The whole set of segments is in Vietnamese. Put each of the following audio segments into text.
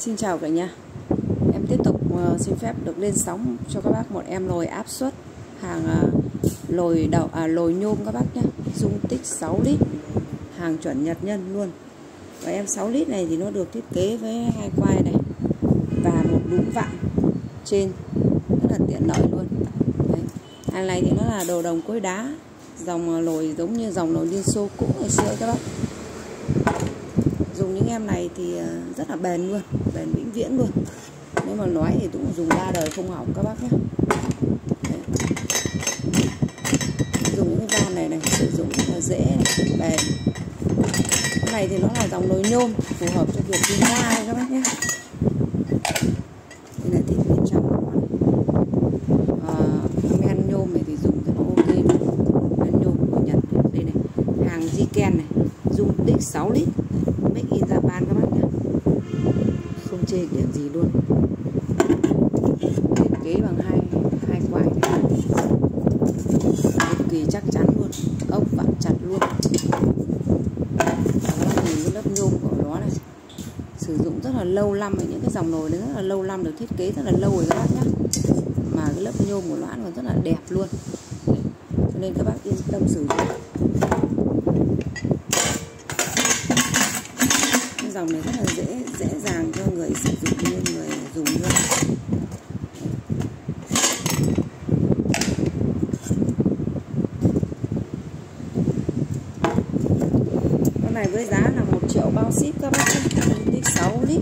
Xin chào cả nhà. Em tiếp tục xin phép được lên sóng cho các bác một em lồi áp suất hàng lồi nhôm các bác nhé, dung tích 6 lít, hàng chuẩn Nhật Nhân luôn. Và em 6 lít này thì nó được thiết kế với 2 quai này và một đúm vặn trên, rất là tiện lợi luôn. Đấy. Hàng này thì nó là đồ đồng cối đá, dòng lồi giống như dòng lồi Liên Xô cũ ngày xưa các bác. Dùng những em này thì rất là bền luôn, bền vĩnh viễn luôn. Nếu mà nói thì cũng dùng 3 đời không hỏng các bác nhé. Đấy. Dùng những cái van này sử dụng rất là dễ này, bền. Cái này thì nó là dòng nồi nhôm, phù hợp cho việc pin ga các bác nhé. Đây là thịt bên trong của nó. Men nhôm này thì dùng rất là ok luôn. Men nhôm của Nhật. Đây này, hàng Jiken này, dung tích 6 lít, make in Japan các bác nhé, không chê điểm gì luôn. Thiết kế bằng hai quai này, cực kỳ chắc chắn luôn, ốc vặn chặt luôn. Các bác nhìn cái lớp nhôm của nó này, sử dụng rất là lâu năm. Những cái dòng nồi đấy rất là lâu năm, được thiết kế rất là lâu rồi các bác nhé, mà cái lớp nhôm của nó còn rất là đẹp luôn. Cho nên các bác yên tâm sử dụng. Cái dòng này rất là dễ dàng cho người sử dụng như người dùng luôn. Cái này với giá là 1 triệu bao ship các bác, dung tích 6 lít.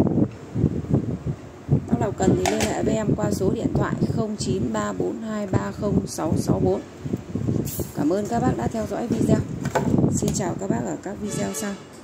Bác nào cần thì liên hệ với em qua số điện thoại 0934230664. Cảm ơn các bác đã theo dõi video. Xin chào các bác ở các video sau.